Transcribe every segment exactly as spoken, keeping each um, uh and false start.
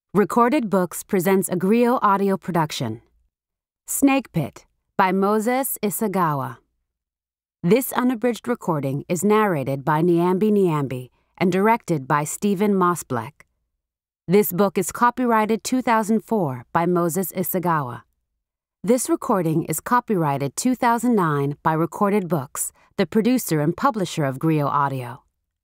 Recorded Books presents a Griot audio production. Snakepit by Moses Isegawa. This unabridged recording is narrated by Nyambi Nyambi and directed by Stephen Mossbleck. This book is copyrighted two thousand four by Moses Isegawa. This recording is copyrighted two thousand nine by Recorded Books, the producer and publisher of Griot Audio.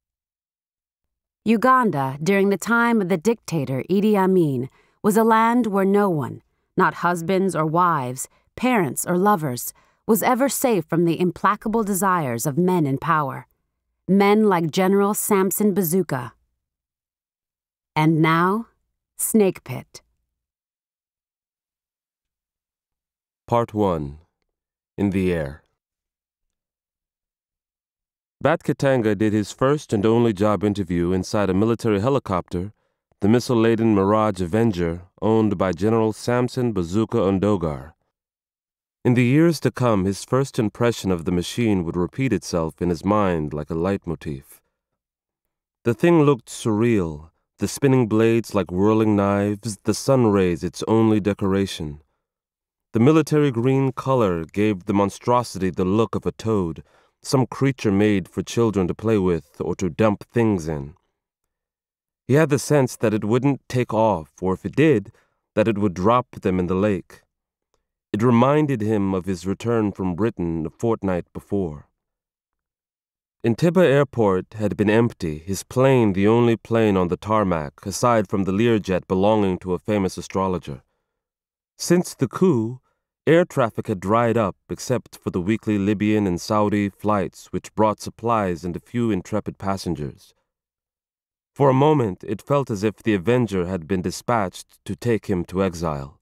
Uganda, during the time of the dictator Idi Amin, was a land where no one, not husbands or wives, parents or lovers, was ever safe from the implacable desires of men in power, men like General Samson Bazooka. And now, Snakepit. Part one. In the Air. Bat Katanga did his first and only job interview inside a military helicopter, the missile-laden Mirage Avenger, owned by General Samson Bazooka Ondogar. In the years to come, his first impression of the machine would repeat itself in his mind like a leitmotif. The thing looked surreal, the spinning blades like whirling knives, the sun rays its only decoration. The military green color gave the monstrosity the look of a toad, some creature made for children to play with or to dump things in. He had the sense that it wouldn't take off, or if it did, that it would drop them in the lake. It reminded him of his return from Britain a fortnight before. Entebbe Airport had been empty, his plane the only plane on the tarmac, aside from the Learjet belonging to a famous astrologer. Since the coup, air traffic had dried up except for the weekly Libyan and Saudi flights which brought supplies and a few intrepid passengers. For a moment, it felt as if the Avenger had been dispatched to take him to exile.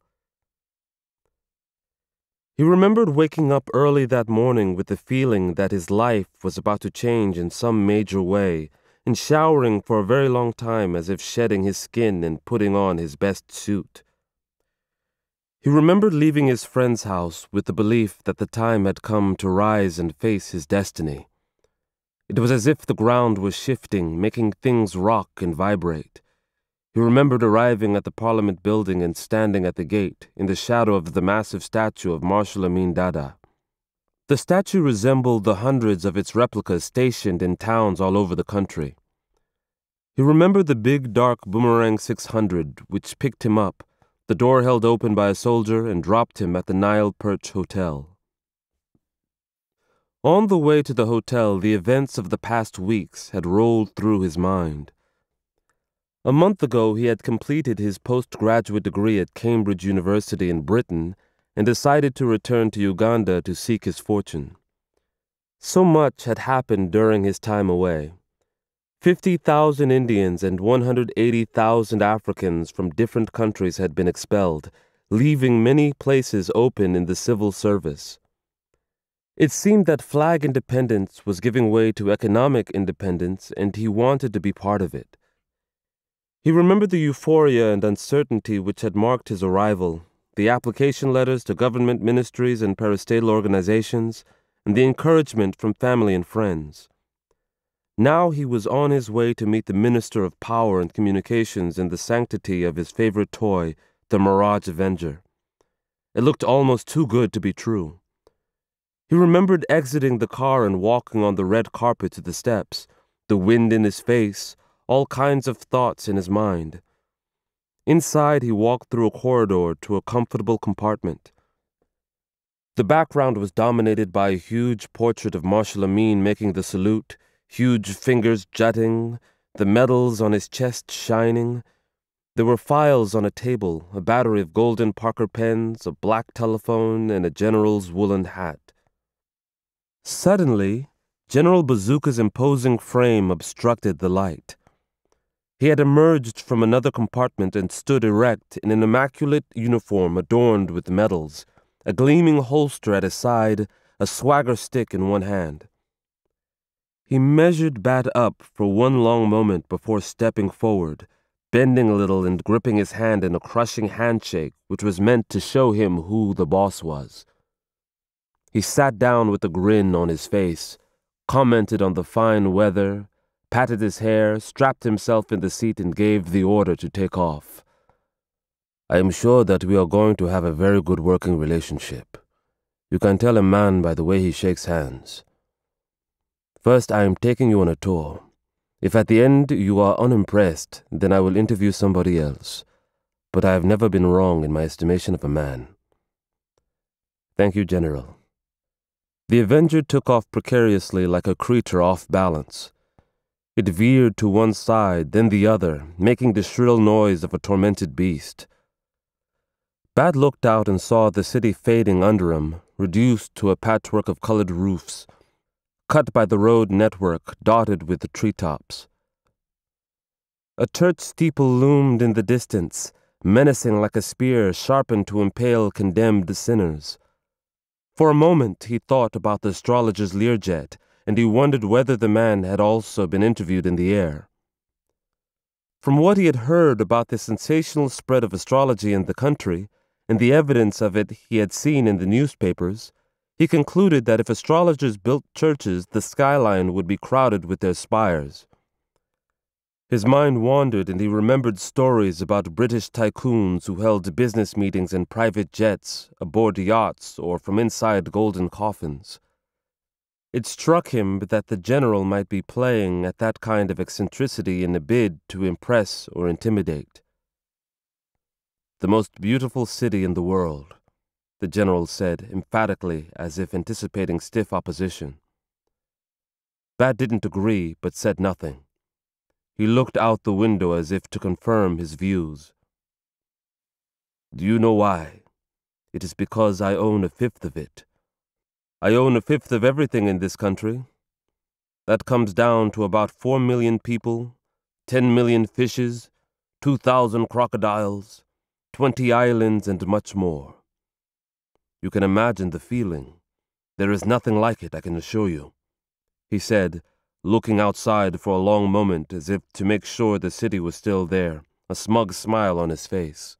He remembered waking up early that morning with the feeling that his life was about to change in some major way, and showering for a very long time as if shedding his skin and putting on his best suit. He remembered leaving his friend's house with the belief that the time had come to rise and face his destiny. It was as if the ground was shifting, making things rock and vibrate. He remembered arriving at the Parliament building and standing at the gate, in the shadow of the massive statue of Marshal Amin Dada. The statue resembled the hundreds of its replicas stationed in towns all over the country. He remembered the big, dark Boomerang six hundred, which picked him up, the door held open by a soldier, and dropped him at the Nile Perch Hotel. On the way to the hotel, the events of the past weeks had rolled through his mind. A month ago, he had completed his postgraduate degree at Cambridge University in Britain and decided to return to Uganda to seek his fortune. So much had happened during his time away. Fifty thousand Indians and one hundred eighty thousand Africans from different countries had been expelled, leaving many places open in the civil service. It seemed that flag independence was giving way to economic independence, and he wanted to be part of it. He remembered the euphoria and uncertainty which had marked his arrival, the application letters to government ministries and parastatal organizations, and the encouragement from family and friends. Now he was on his way to meet the Minister of Power and Communications in the sanctity of his favorite toy, the Mirage Avenger. It looked almost too good to be true. He remembered exiting the car and walking on the red carpet to the steps, the wind in his face, all kinds of thoughts in his mind. Inside, he walked through a corridor to a comfortable compartment. The background was dominated by a huge portrait of Marshal Amin making the salute, huge fingers jutting, the medals on his chest shining. There were files on a table, a battery of golden Parker pens, a black telephone, and a general's woolen hat. Suddenly, General Bazooka's imposing frame obstructed the light. He had emerged from another compartment and stood erect in an immaculate uniform adorned with medals, a gleaming holster at his side, a swagger stick in one hand. He measured Bat up for one long moment before stepping forward, bending a little and gripping his hand in a crushing handshake which was meant to show him who the boss was. He sat down with a grin on his face, commented on the fine weather, patted his hair, strapped himself in the seat and gave the order to take off. I am sure that we are going to have a very good working relationship. You can tell a man by the way he shakes hands. First, I am taking you on a tour. If at the end you are unimpressed, then I will interview somebody else. But I have never been wrong in my estimation of a man. Thank you, General. The Avenger took off precariously like a creature off balance. It veered to one side, then the other, making the shrill noise of a tormented beast. Bat looked out and saw the city fading under him, reduced to a patchwork of colored roofs, cut by the road network dotted with the treetops. A church steeple loomed in the distance, menacing like a spear sharpened to impale condemned sinners. For a moment he thought about the astrologer's Learjet, and he wondered whether the man had also been interviewed in the air. From what he had heard about the sensational spread of astrology in the country, and the evidence of it he had seen in the newspapers, he concluded that if astrologers built churches, the skyline would be crowded with their spires. His mind wandered, and he remembered stories about British tycoons who held business meetings in private jets, aboard yachts, or from inside golden coffins. It struck him that the general might be playing at that kind of eccentricity in a bid to impress or intimidate. The most beautiful city in the world, the general said emphatically, as if anticipating stiff opposition. Bat didn't agree, but said nothing. He looked out the window as if to confirm his views. Do you know why? It is because I own a fifth of it. I own a fifth of everything in this country. That comes down to about four million people, ten million fishes, two thousand crocodiles, twenty islands, and much more. You can imagine the feeling. There is nothing like it, I can assure you, he said, looking outside for a long moment as if to make sure the city was still there, a smug smile on his face.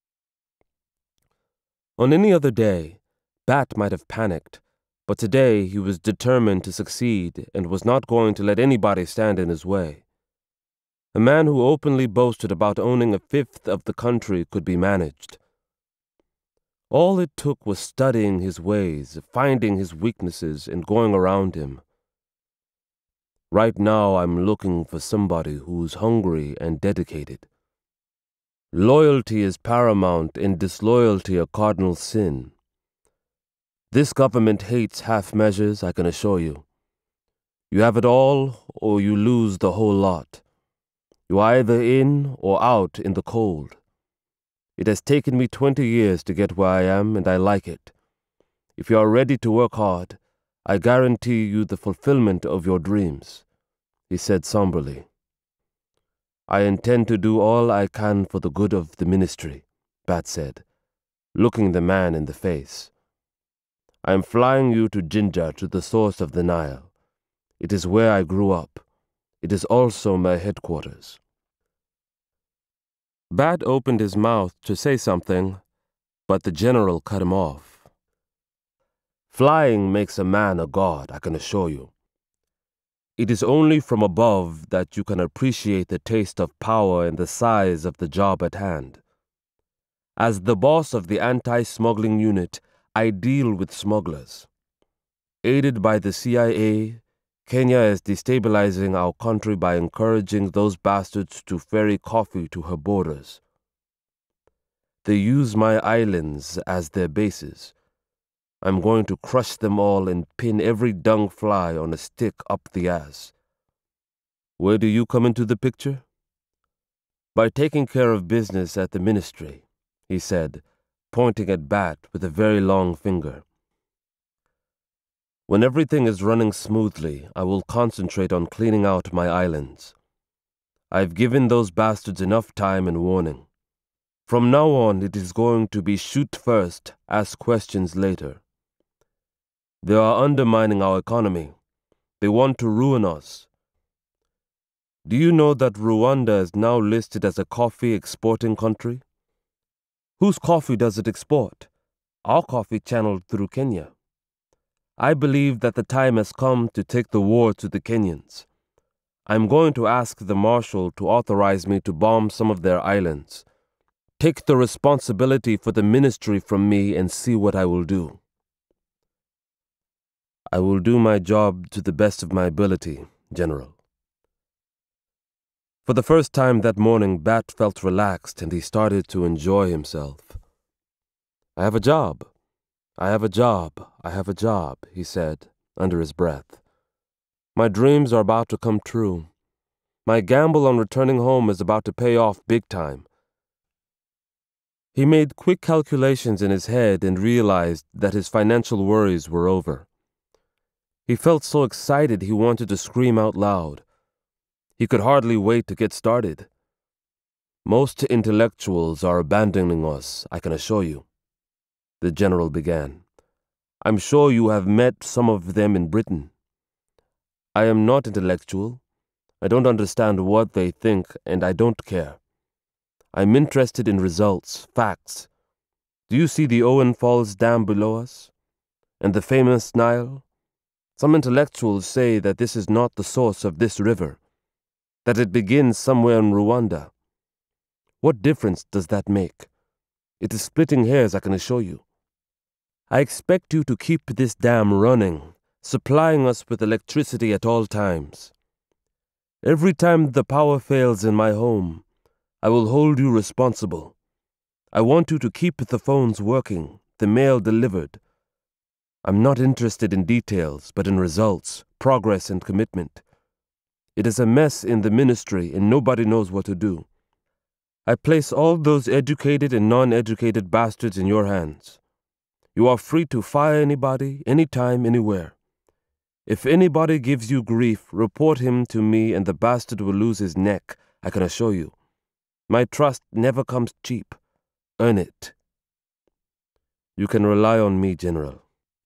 On any other day, Bat might have panicked, but today he was determined to succeed and was not going to let anybody stand in his way. A man who openly boasted about owning a fifth of the country could be managed. All it took was studying his ways, finding his weaknesses, and going around him. Right now I'm looking for somebody who's hungry and dedicated. Loyalty is paramount and disloyalty a cardinal sin. This government hates half measures, I can assure you. You have it all, or you lose the whole lot. You're either in or out in the cold. It has taken me twenty years to get where I am, and I like it. If you are ready to work hard, I guarantee you the fulfillment of your dreams, he said somberly. I intend to do all I can for the good of the ministry, Bat said, looking the man in the face. I am flying you to Jinja, to the source of the Nile. It is where I grew up. It is also my headquarters. Bat opened his mouth to say something, but the general cut him off. Flying makes a man a god, I can assure you. It is only from above that you can appreciate the taste of power and the size of the job at hand. As the boss of the anti-smuggling unit, I deal with smugglers. Aided by the C I A, Kenya is destabilizing our country by encouraging those bastards to ferry coffee to her borders. They use my islands as their bases. I'm going to crush them all and pin every dung fly on a stick up the ass. Where do you come into the picture? By taking care of business at the ministry, he said, pointing at Bat with a very long finger. When everything is running smoothly, I will concentrate on cleaning out my islands. I've given those bastards enough time and warning. From now on, it is going to be shoot first, ask questions later. They are undermining our economy. They want to ruin us. Do you know that Rwanda is now listed as a coffee exporting country? Whose coffee does it export? Our coffee channeled through Kenya. I believe that the time has come to take the war to the Kenyans. I'm going to ask the marshal to authorize me to bomb some of their islands. Take the responsibility for the ministry from me and see what I will do. I will do my job to the best of my ability, General. For the first time that morning, Bat felt relaxed and he started to enjoy himself. I have a job. I have a job. I have a job, he said under his breath. My dreams are about to come true. My gamble on returning home is about to pay off big time. He made quick calculations in his head and realized that his financial worries were over. He felt so excited he wanted to scream out loud. He could hardly wait to get started. Most intellectuals are abandoning us, I can assure you, the general began. I'm sure you have met some of them in Britain. I am not intellectual. I don't understand what they think, and I don't care. I'm interested in results, facts. Do you see the Owen Falls Dam below us? And the famous Nile? Some intellectuals say that this is not the source of this river, that it begins somewhere in Rwanda. What difference does that make? It is splitting hairs, I can assure you. I expect you to keep this dam running, supplying us with electricity at all times. Every time the power fails in my home, I will hold you responsible. I want you to keep the phones working, the mail delivered. I'm not interested in details, but in results, progress, and commitment. It is a mess in the ministry, and nobody knows what to do. I place all those educated and non-educated bastards in your hands. You are free to fire anybody, anytime, anywhere. If anybody gives you grief, report him to me and the bastard will lose his neck, I can assure you. My trust never comes cheap. Earn it. You can rely on me, General.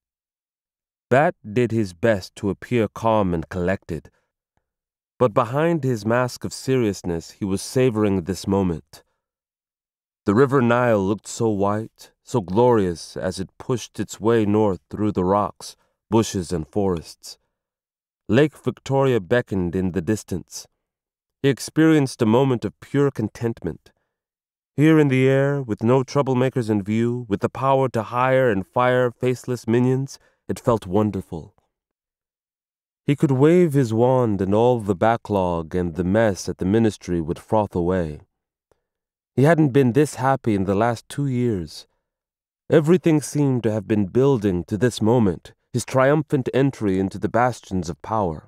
Bat did his best to appear calm and collected, but behind his mask of seriousness he was savoring this moment. The river Nile looked so white, so glorious as it pushed its way north through the rocks, bushes, and forests. Lake Victoria beckoned in the distance. He experienced a moment of pure contentment. Here in the air, with no troublemakers in view, with the power to hire and fire faceless minions, it felt wonderful. He could wave his wand and all the backlog and the mess at the ministry would froth away. He hadn't been this happy in the last two years. Everything seemed to have been building to this moment, his triumphant entry into the bastions of power.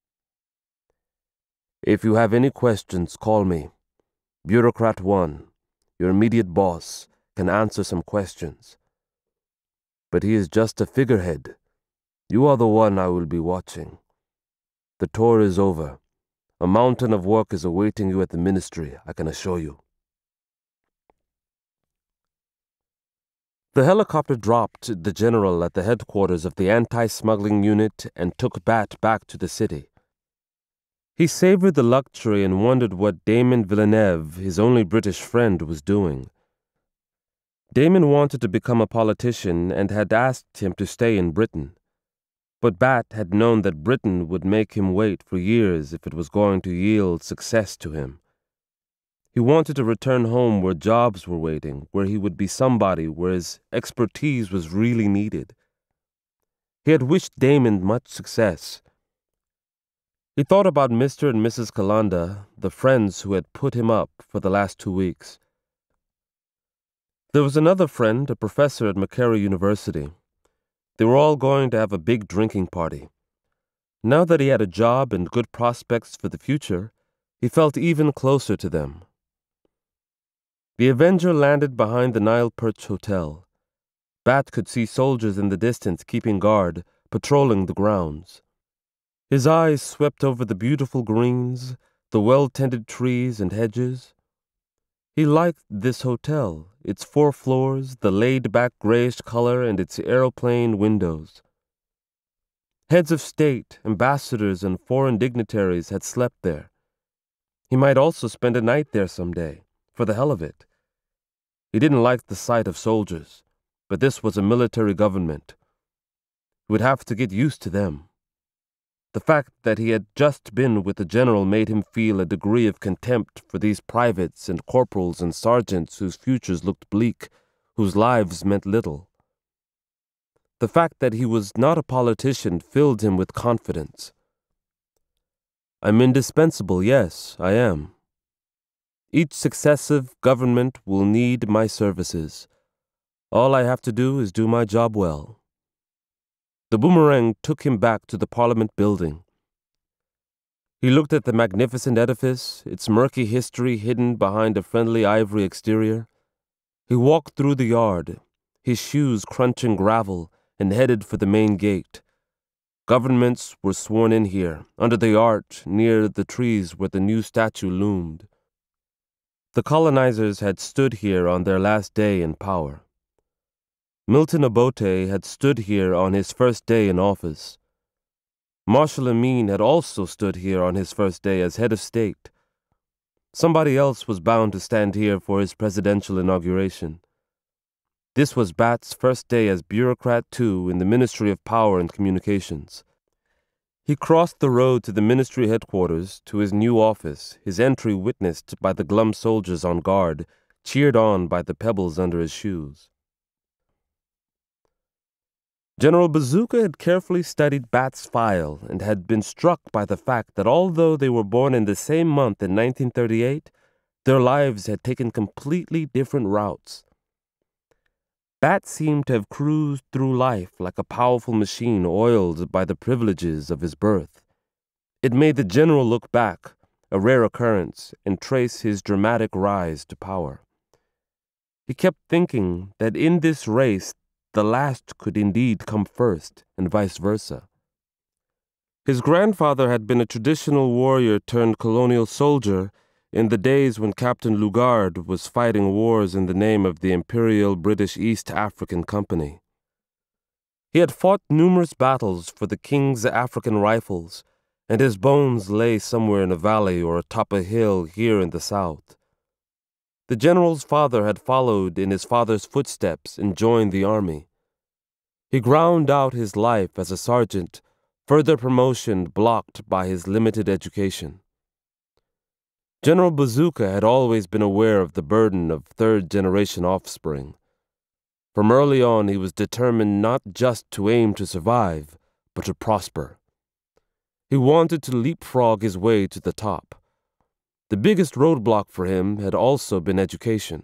If you have any questions, call me. Bureaucrat one, your immediate boss, can answer some questions. But he is just a figurehead. You are the one I will be watching. The tour is over. A mountain of work is awaiting you at the ministry, I can assure you. The helicopter dropped the general at the headquarters of the anti-smuggling unit and took Bat back to the city. He savored the luxury and wondered what Damon Villeneuve, his only British friend, was doing. Damon wanted to become a politician and had asked him to stay in Britain. But Bat had known that Britain would make him wait for years if it was going to yield success to him. He wanted to return home where jobs were waiting, where he would be somebody, where his expertise was really needed. He had wished Damon much success. He thought about Mister and Missus Kalanda, the friends who had put him up for the last two weeks. There was another friend, a professor at Makerere University. They were all going to have a big drinking party. Now that he had a job and good prospects for the future, he felt even closer to them. The Avenger landed behind the Nile Perch Hotel. Bat could see soldiers in the distance keeping guard, patrolling the grounds. His eyes swept over the beautiful greens, the well-tended trees and hedges. He liked this hotel, its four floors, the laid-back grayish color, and its aeroplane windows. Heads of state, ambassadors, and foreign dignitaries had slept there. He might also spend a night there someday, for the hell of it. He didn't like the sight of soldiers, but this was a military government. He would have to get used to them. The fact that he had just been with the general made him feel a degree of contempt for these privates and corporals and sergeants whose futures looked bleak, whose lives meant little. The fact that he was not a politician filled him with confidence. I'm indispensable, yes, I am. Each successive government will need my services. All I have to do is do my job well. The boomerang took him back to the Parliament building. He looked at the magnificent edifice, its murky history hidden behind a friendly ivory exterior. He walked through the yard, his shoes crunching gravel, and headed for the main gate. Governments were sworn in here, under the arch, near the trees where the new statue loomed. The colonizers had stood here on their last day in power. Milton Obote had stood here on his first day in office. Marshal Amin had also stood here on his first day as head of state. Somebody else was bound to stand here for his presidential inauguration. This was Bat's first day as bureaucrat too in the Ministry of Power and Communications. He crossed the road to the ministry headquarters, to his new office, his entry witnessed by the glum soldiers on guard, cheered on by the pebbles under his shoes. General Bazooka had carefully studied Bat's file and had been struck by the fact that although they were born in the same month in nineteen thirty-eight, their lives had taken completely different routes. Bat seemed to have cruised through life like a powerful machine oiled by the privileges of his birth. It made the general look back, a rare occurrence, and trace his dramatic rise to power. He kept thinking that in this race the last could indeed come first, and vice versa. His grandfather had been a traditional warrior turned colonial soldier in the days when Captain Lugard was fighting wars in the name of the Imperial British East African Company. He had fought numerous battles for the King's African Rifles, and his bones lay somewhere in a valley or atop a hill here in the south. The general's father had followed in his father's footsteps and joined the army. He ground out his life as a sergeant, further promotion blocked by his limited education. General Bazooka had always been aware of the burden of third-generation offspring. From early on he was determined not just to aim to survive, but to prosper. He wanted to leapfrog his way to the top. The biggest roadblock for him had also been education.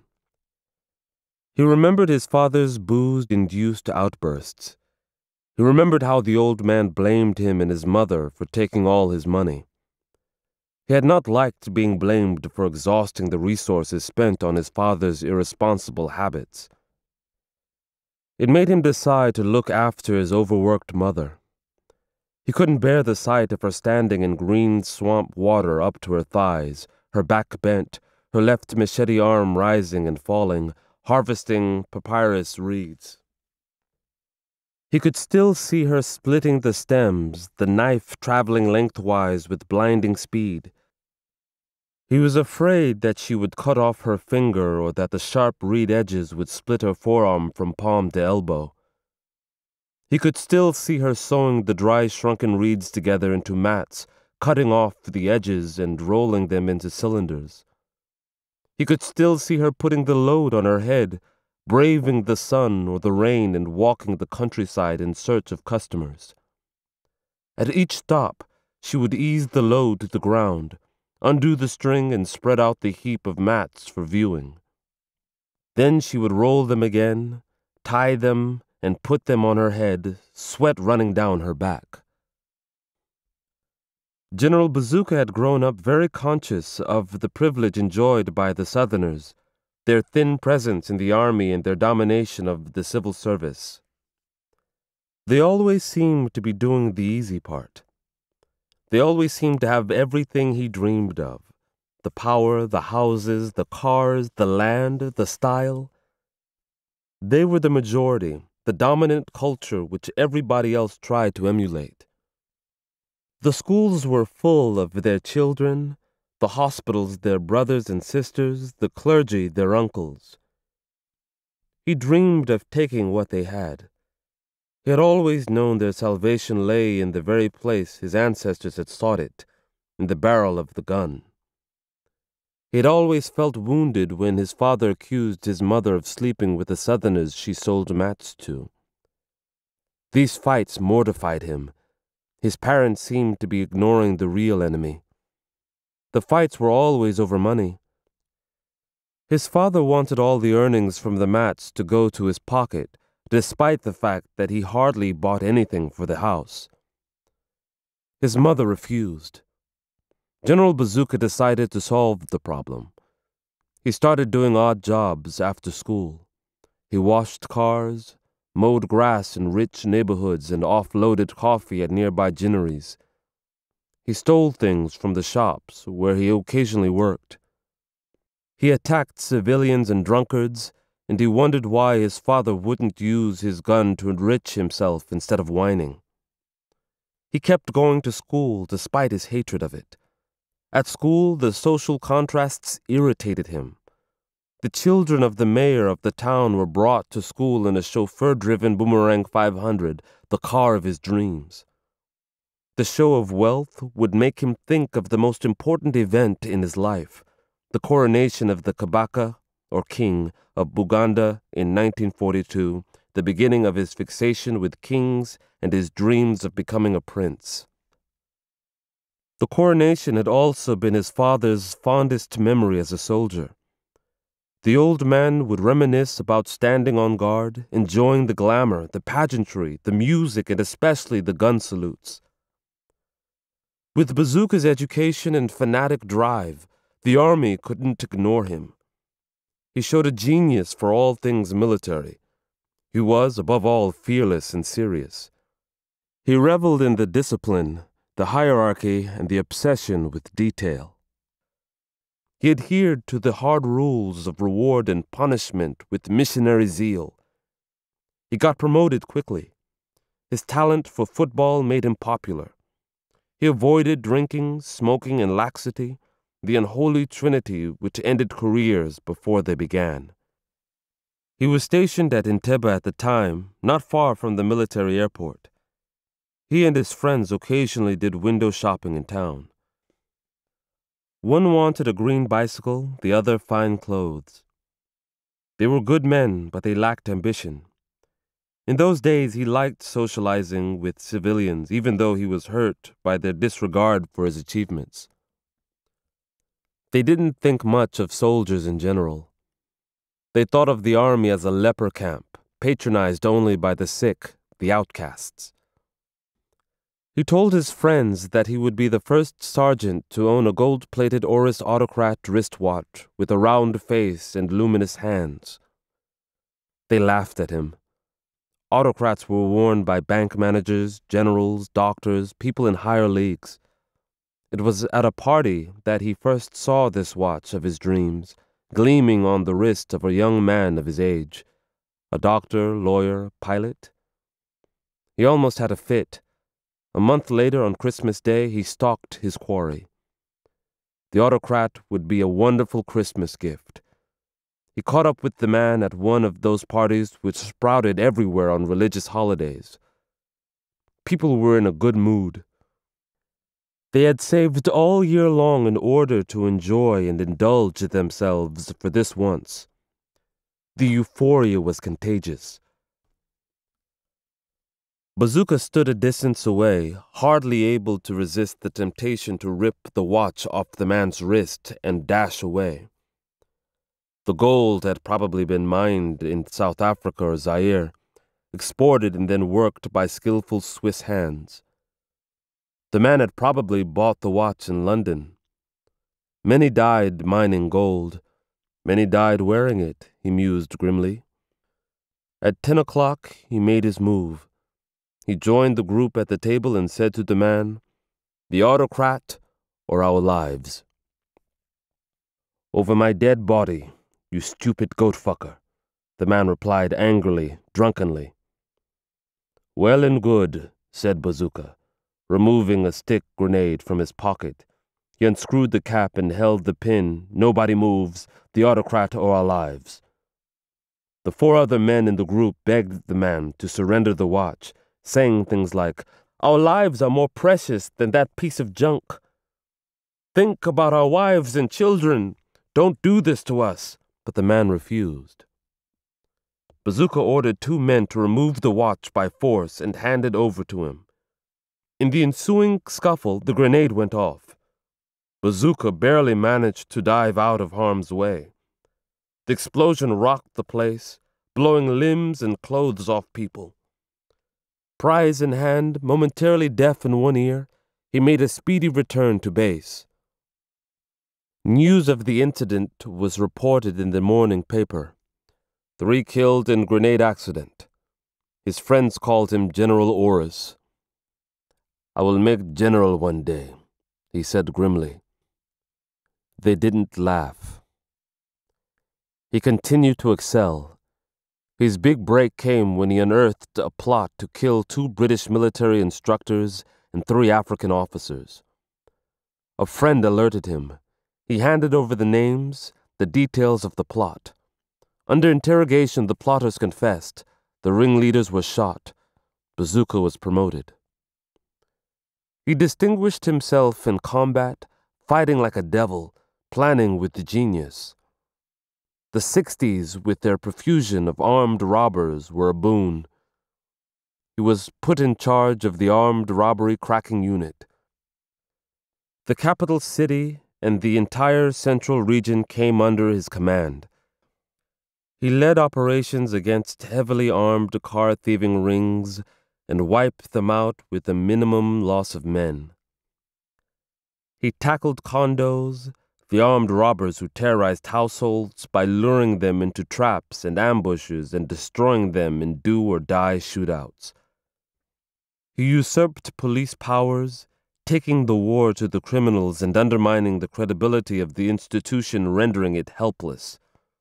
He remembered his father's booze-induced outbursts. He remembered how the old man blamed him and his mother for taking all his money. He had not liked being blamed for exhausting the resources spent on his father's irresponsible habits. It made him decide to look after his overworked mother. He couldn't bear the sight of her standing in green swamp water up to her thighs, her back bent, her left machete arm rising and falling, harvesting papyrus reeds. He could still see her splitting the stems, the knife traveling lengthwise with blinding speed. He was afraid that she would cut off her finger or that the sharp reed edges would split her forearm from palm to elbow. He could still see her sewing the dry shrunken reeds together into mats, cutting off the edges and rolling them into cylinders. He could still see her putting the load on her head, braving the sun or the rain and walking the countryside in search of customers. At each stop, she would ease the load to the ground, undo the string and spread out the heap of mats for viewing. Then she would roll them again, tie them, and put them on her head, sweat running down her back. General Bazooka had grown up very conscious of the privilege enjoyed by the Southerners, their thin presence in the army and their domination of the civil service. They always seemed to be doing the easy part. They always seemed to have everything he dreamed of: the power, the houses, the cars, the land, the style. They were the majority, the dominant culture which everybody else tried to emulate. The schools were full of their children, the hospitals their brothers and sisters, the clergy their uncles. He dreamed of taking what they had. He had always known their salvation lay in the very place his ancestors had sought it, in the barrel of the gun. He had always felt wounded when his father accused his mother of sleeping with the Southerners she sold mats to. These fights mortified him. His parents seemed to be ignoring the real enemy. The fights were always over money. His father wanted all the earnings from the mats to go to his pocket, despite the fact that he hardly bought anything for the house. His mother refused. General Bazooka decided to solve the problem. He started doing odd jobs after school. He washed cars, mowed grass in rich neighborhoods, and offloaded coffee at nearby ginneries. He stole things from the shops where he occasionally worked. He attacked civilians and drunkards, and he wondered why his father wouldn't use his gun to enrich himself instead of whining. He kept going to school despite his hatred of it. At school, the social contrasts irritated him. The children of the mayor of the town were brought to school in a chauffeur-driven Boomerang five hundred, the car of his dreams. The show of wealth would make him think of the most important event in his life, the coronation of the Kabaka, or king, of Buganda in nineteen forty-two, the beginning of his fixation with kings and his dreams of becoming a prince. The coronation had also been his father's fondest memory as a soldier. The old man would reminisce about standing on guard, enjoying the glamour, the pageantry, the music, and especially the gun salutes. With Bazooka's education and fanatic drive, the army couldn't ignore him. He showed a genius for all things military. He was, above all, fearless and serious. He reveled in the discipline, the hierarchy, and the obsession with detail. He adhered to the hard rules of reward and punishment with missionary zeal. He got promoted quickly. His talent for football made him popular. He avoided drinking, smoking, and laxity, the unholy trinity which ended careers before they began. He was stationed at Entebbe at the time, not far from the military airport. He and his friends occasionally did window shopping in town. One wanted a green bicycle, the other fine clothes. They were good men, but they lacked ambition. In those days, he liked socializing with civilians, even though he was hurt by their disregard for his achievements. They didn't think much of soldiers in general. They thought of the army as a leper camp, patronized only by the sick, the outcasts. He told his friends that he would be the first sergeant to own a gold-plated Oris Autocrat wristwatch with a round face and luminous hands. They laughed at him. Autocrats were worn by bank managers, generals, doctors, people in higher leagues. It was at a party that he first saw this watch of his dreams, gleaming on the wrist of a young man of his age, a doctor, lawyer, pilot. He almost had a fit. A month later, on Christmas Day, he stalked his quarry. The autocrat would be a wonderful Christmas gift. He caught up with the man at one of those parties which sprouted everywhere on religious holidays. People were in a good mood. They had saved all year long in order to enjoy and indulge themselves for this once. The euphoria was contagious. Bazooka stood a distance away, hardly able to resist the temptation to rip the watch off the man's wrist and dash away. The gold had probably been mined in South Africa or Zaire, exported and then worked by skillful Swiss hands. The man had probably bought the watch in London. Many died mining gold. Many died wearing it, he mused grimly. At ten o'clock, he made his move. He joined the group at the table and said to the man, "The autocrat or our lives?" "Over my dead body, you stupid goat-fucker," the man replied angrily, drunkenly. "Well and good," said Bazooka, removing a stick grenade from his pocket. He unscrewed the cap and held the pin. "Nobody moves, the autocrat or our lives." The four other men in the group begged the man to surrender the watch, saying things like, "Our lives are more precious than that piece of junk. Think about our wives and children. Don't do this to us." But the man refused. Bazooka ordered two men to remove the watch by force and hand it over to him. In the ensuing scuffle, the grenade went off. Bazooka barely managed to dive out of harm's way. The explosion rocked the place, blowing limbs and clothes off people. Prize in hand, momentarily deaf in one ear, he made a speedy return to base. News of the incident was reported in the morning paper. Three killed in grenade accident. His friends called him General Oris. "I will make general one day," he said grimly. They didn't laugh. He continued to excel. His big break came when he unearthed a plot to kill two British military instructors and three African officers. A friend alerted him. He handed over the names, the details of the plot. Under interrogation, the plotters confessed. The ringleaders were shot. Bazooka was promoted. He distinguished himself in combat, fighting like a devil, planning with the genius. The sixties, with their profusion of armed robbers, were a boon. He was put in charge of the armed robbery cracking unit. The capital city and the entire central region came under his command. He led operations against heavily armed car-thieving rings and wiped them out with a minimum loss of men. He tackled condos, the armed robbers who terrorized households by luring them into traps and ambushes and destroying them in do-or-die shootouts. He usurped police powers, taking the war to the criminals and undermining the credibility of the institution, rendering it helpless.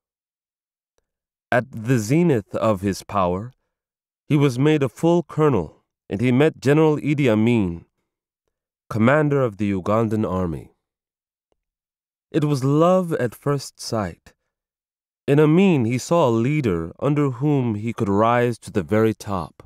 At the zenith of his power, he was made a full colonel, and he met General Idi Amin, commander of the Ugandan army. It was love at first sight. In Amin, he saw a leader under whom he could rise to the very top.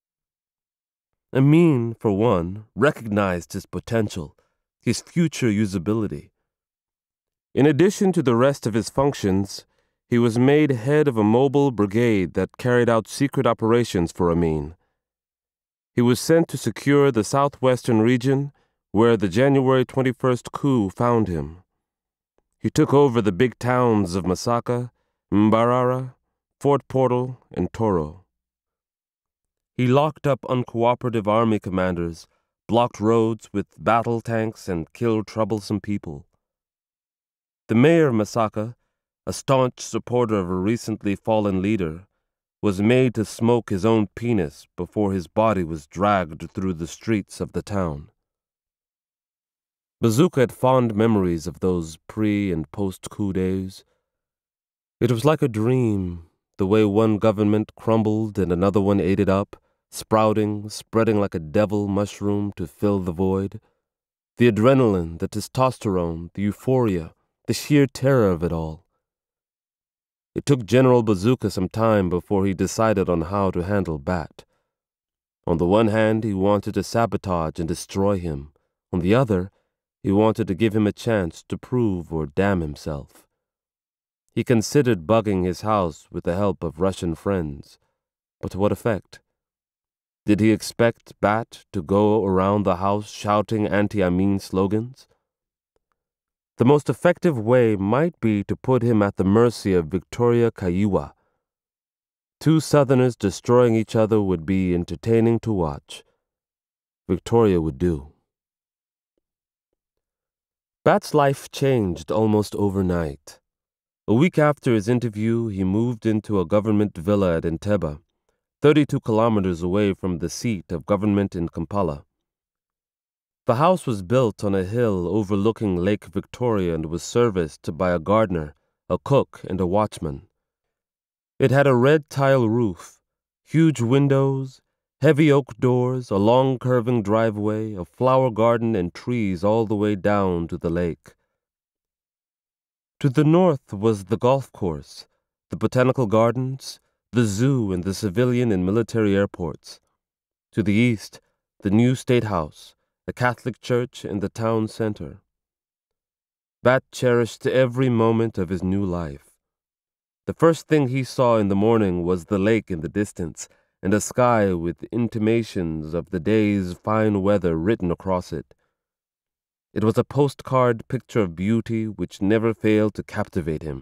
Amin, for one, recognized his potential, his future usability. In addition to the rest of his functions, he was made head of a mobile brigade that carried out secret operations for Amin. He was sent to secure the southwestern region, where the January twenty-first coup found him. He took over the big towns of Masaka, Mbarara, Fort Portal, and Toro. He locked up uncooperative army commanders, blocked roads with battle tanks, and killed troublesome people. The mayor of Masaka, a staunch supporter of a recently fallen leader, was made to smoke his own penis before his body was dragged through the streets of the town. Bazooka had fond memories of those pre- and post-coup days. It was like a dream, the way one government crumbled and another one ate it up, sprouting, spreading like a devil mushroom to fill the void. The adrenaline, the testosterone, the euphoria, the sheer terror of it all. It took General Bazooka some time before he decided on how to handle Bat. On the one hand, he wanted to sabotage and destroy him. On the other, he wanted to give him a chance to prove or damn himself. He considered bugging his house with the help of Russian friends. But to what effect? Did he expect Bat to go around the house shouting anti-Amin slogans? The most effective way might be to put him at the mercy of Victoria Kaiwa. Two Southerners destroying each other would be entertaining to watch. Victoria would do. Bat's life changed almost overnight. A week after his interview, he moved into a government villa at Entebbe, thirty-two kilometers away from the seat of government in Kampala. The house was built on a hill overlooking Lake Victoria and was serviced by a gardener, a cook, and a watchman. It had a red tile roof, huge windows, heavy oak doors, a long curving driveway, a flower garden, and trees all the way down to the lake. To the north was the golf course, the botanical gardens, the zoo, and the civilian and military airports. To the east, the new state house, a Catholic church, and the town center. Bat cherished every moment of his new life. The first thing he saw in the morning was the lake in the distance, and a sky with intimations of the day's fine weather written across it. It was a postcard picture of beauty which never failed to captivate him.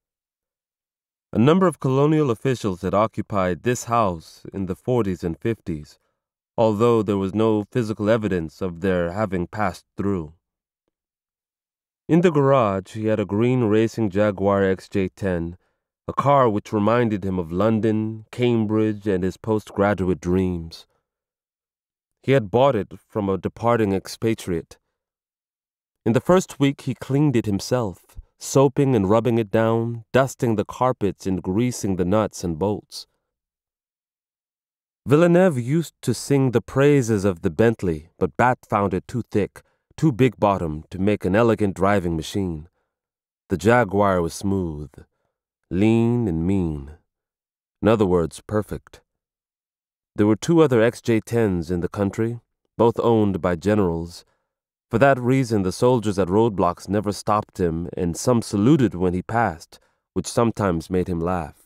A number of colonial officials had occupied this house in the forties and fifties, although there was no physical evidence of their having passed through. In the garage, he had a green racing Jaguar X J ten, a car which reminded him of London, Cambridge, and his postgraduate dreams. He had bought it from a departing expatriate. In the first week, he cleaned it himself, soaping and rubbing it down, dusting the carpets and greasing the nuts and bolts. Villeneuve used to sing the praises of the Bentley, but Bat found it too thick, too big-bottomed to make an elegant driving machine. The Jaguar was smooth, lean and mean. In other words, perfect. There were two other X J tens in the country, both owned by generals. For that reason, the soldiers at roadblocks never stopped him, and some saluted when he passed, which sometimes made him laugh.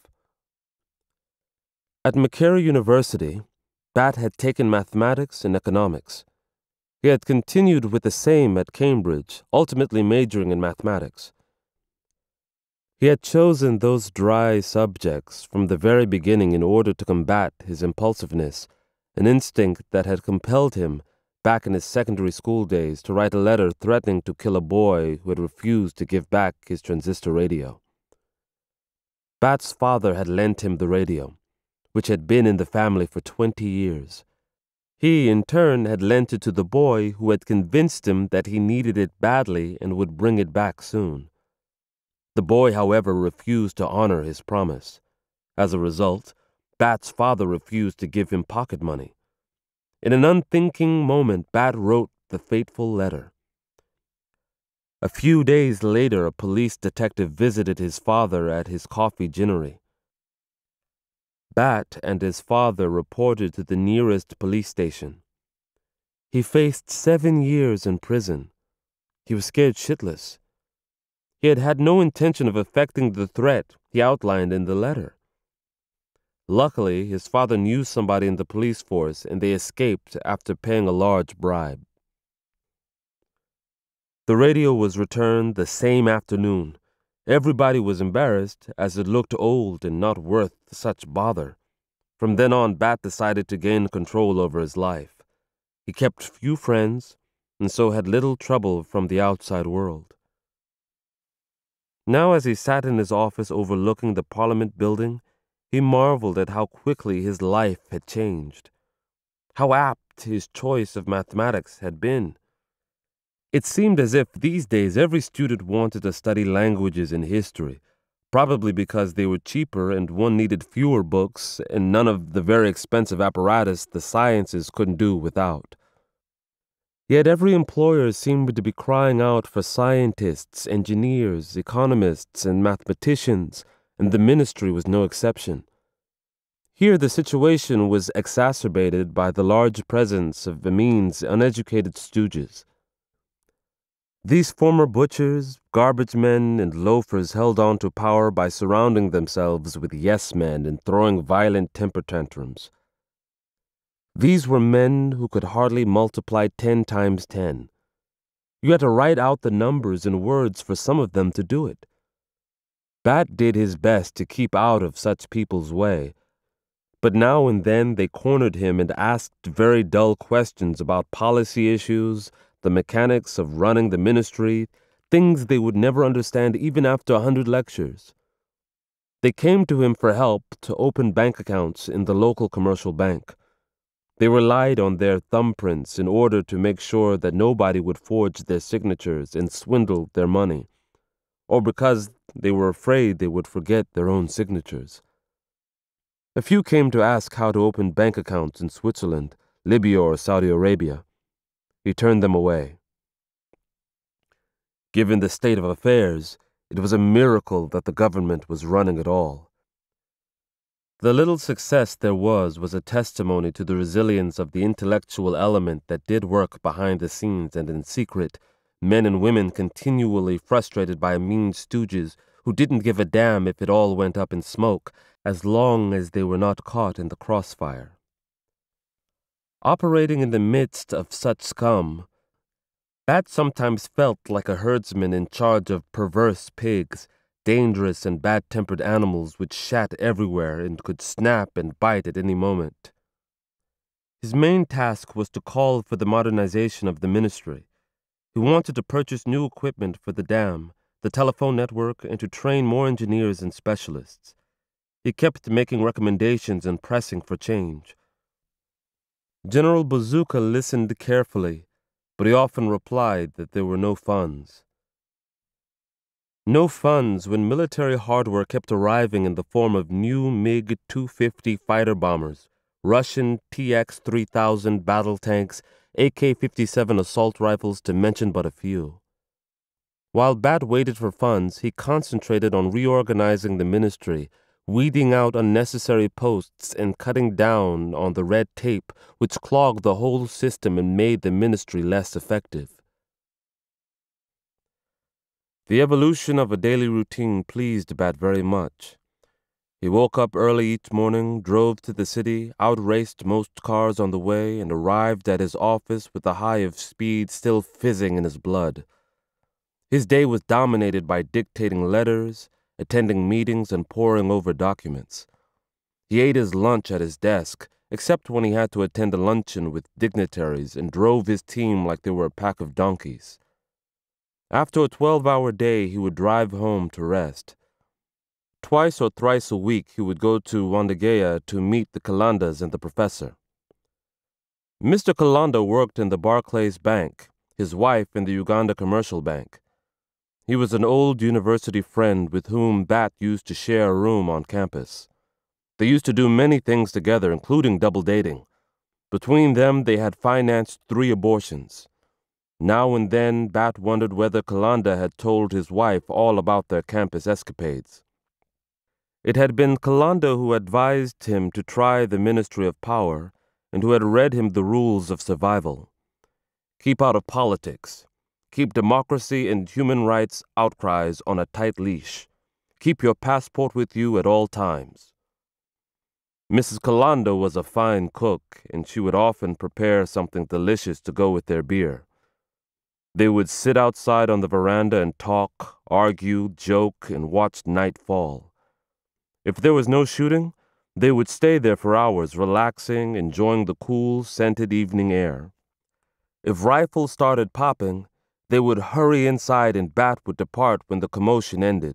At Macquarie University, Bat had taken mathematics and economics. He had continued with the same at Cambridge, ultimately majoring in mathematics. He had chosen those dry subjects from the very beginning in order to combat his impulsiveness, an instinct that had compelled him, back in his secondary school days, to write a letter threatening to kill a boy who had refused to give back his transistor radio. Bat's father had lent him the radio, which had been in the family for twenty years. He, in turn, had lent it to the boy who had convinced him that he needed it badly and would bring it back soon. The boy, however, refused to honor his promise. As a result, Bat's father refused to give him pocket money. In an unthinking moment, Bat wrote the fateful letter. A few days later, a police detective visited his father at his coffee ginnery. Bat and his father reported to the nearest police station. He faced seven years in prison. He was scared shitless. He had had no intention of effecting the threat he outlined in the letter. Luckily, his father knew somebody in the police force, and they escaped after paying a large bribe. The radio was returned the same afternoon. Everybody was embarrassed, as it looked old and not worth such bother. From then on, Bat decided to gain control over his life. He kept few friends, and so had little trouble from the outside world. Now, as he sat in his office overlooking the Parliament building, he marveled at how quickly his life had changed. How apt his choice of mathematics had been. It seemed as if these days every student wanted to study languages and history, probably because they were cheaper and one needed fewer books and none of the very expensive apparatus the sciences couldn't do without. Yet every employer seemed to be crying out for scientists, engineers, economists, and mathematicians, and the ministry was no exception. Here the situation was exacerbated by the large presence of Amin's uneducated stooges. These former butchers, garbage men, and loafers held on to power by surrounding themselves with yes-men and throwing violent temper tantrums. These were men who could hardly multiply ten times ten. You had to write out the numbers in words for some of them to do it. Bat did his best to keep out of such people's way, but now and then they cornered him and asked very dull questions about policy issues, the mechanics of running the ministry, things they would never understand even after a hundred lectures. They came to him for help to open bank accounts in the local commercial bank. They relied on their thumbprints in order to make sure that nobody would forge their signatures and swindle their money, or because they were afraid they would forget their own signatures. A few came to ask how to open bank accounts in Switzerland, Libya, or Saudi Arabia. He turned them away. Given the state of affairs, It was a miracle that the government was running at all. The little success there was was a testimony to the resilience of the intellectual element that did work behind the scenes and in secret, men and women continually frustrated by mean stooges who didn't give a damn if it all went up in smoke, as long as they were not caught in the crossfire. Operating in the midst of such scum, Bat sometimes felt like a herdsman in charge of perverse pigs, dangerous and bad-tempered animals which shat everywhere and could snap and bite at any moment. His main task was to call for the modernization of the ministry. He wanted to purchase new equipment for the dam, the telephone network, and to train more engineers and specialists. He kept making recommendations and pressing for change. General Bazooka listened carefully, but he often replied that there were no funds. No funds when military hardware kept arriving in the form of new MiG two fifty fighter bombers, Russian T X three thousand battle tanks, A K fifty-seven assault rifles, to mention but a few. While Bat waited for funds, he concentrated on reorganizing the ministry, weeding out unnecessary posts and cutting down on the red tape which clogged the whole system and made the ministry less effective. The evolution of a daily routine pleased Bat very much. He woke up early each morning, drove to the city, outraced most cars on the way, and arrived at his office with the high of speed still fizzing in his blood. His day was dominated by dictating letters, attending meetings, and poring over documents. He ate his lunch at his desk, except when he had to attend a luncheon with dignitaries, and drove his team like they were a pack of donkeys. After a twelve-hour day, he would drive home to rest. Twice or thrice a week, he would go to Wandageya to meet the Kalandas and the professor. Mister Kalanda worked in the Barclays Bank, his wife in the Uganda Commercial Bank. He was an old university friend with whom Bat used to share a room on campus. They used to do many things together, including double dating. Between them, they had financed three abortions. Now and then, Bat wondered whether Kalanda had told his wife all about their campus escapades. It had been Kalanda who advised him to try the Ministry of Power and who had read him the rules of survival. Keep out of politics. Keep democracy and human rights outcries on a tight leash. Keep your passport with you at all times. Missus Kalanda was a fine cook, and she would often prepare something delicious to go with their beer. They would sit outside on the veranda and talk, argue, joke, and watch night fall. If there was no shooting, they would stay there for hours, relaxing, enjoying the cool, scented evening air. If rifles started popping, they would hurry inside and Bat would depart when the commotion ended.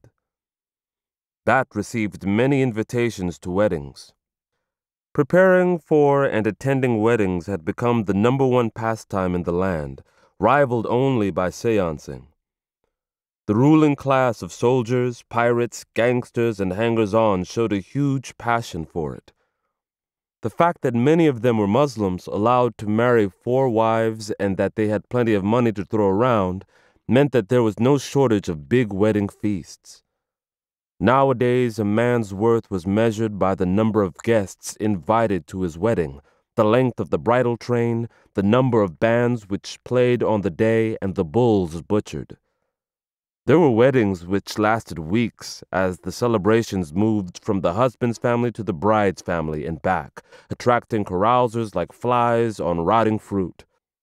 Bat received many invitations to weddings. Preparing for and attending weddings had become the number one pastime in the land, rivaled only by seancing. The ruling class of soldiers, pirates, gangsters, and hangers-on showed a huge passion for it. The fact that many of them were Muslims, allowed to marry four wives, and that they had plenty of money to throw around, meant that there was no shortage of big wedding feasts. Nowadays, a man's worth was measured by the number of guests invited to his wedding, the length of the bridal train, the number of bands which played on the day, and the bulls butchered. There were weddings which lasted weeks as the celebrations moved from the husband's family to the bride's family and back, attracting carousers like flies on rotting fruit.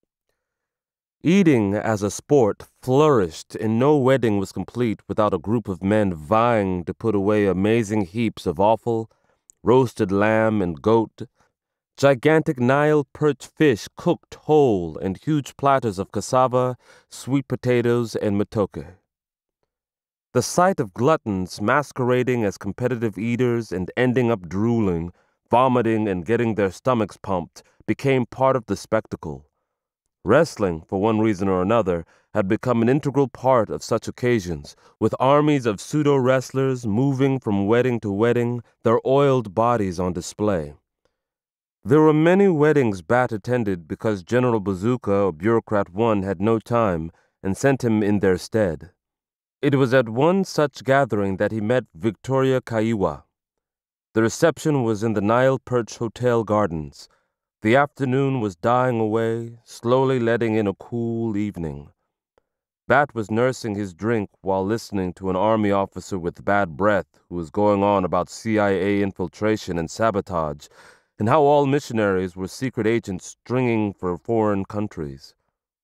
Eating as a sport flourished, and no wedding was complete without a group of men vying to put away amazing heaps of offal, roasted lamb and goat, gigantic Nile perch fish cooked whole, and huge platters of cassava, sweet potatoes, and matoke. The sight of gluttons masquerading as competitive eaters and ending up drooling, vomiting, and getting their stomachs pumped became part of the spectacle. Wrestling, for one reason or another, had become an integral part of such occasions, with armies of pseudo-wrestlers moving from wedding to wedding, their oiled bodies on display. There were many weddings Bat attended because General Bazooka, or Bureaucrat One, had no time and sent him in their stead. It was at one such gathering that he met Victoria Kaiwa. The reception was in the Nile Perch Hotel Gardens. The afternoon was dying away, slowly letting in a cool evening. Bat was nursing his drink while listening to an army officer with bad breath who was going on about C I A infiltration and sabotage, and how all missionaries were secret agents stringing for foreign countries.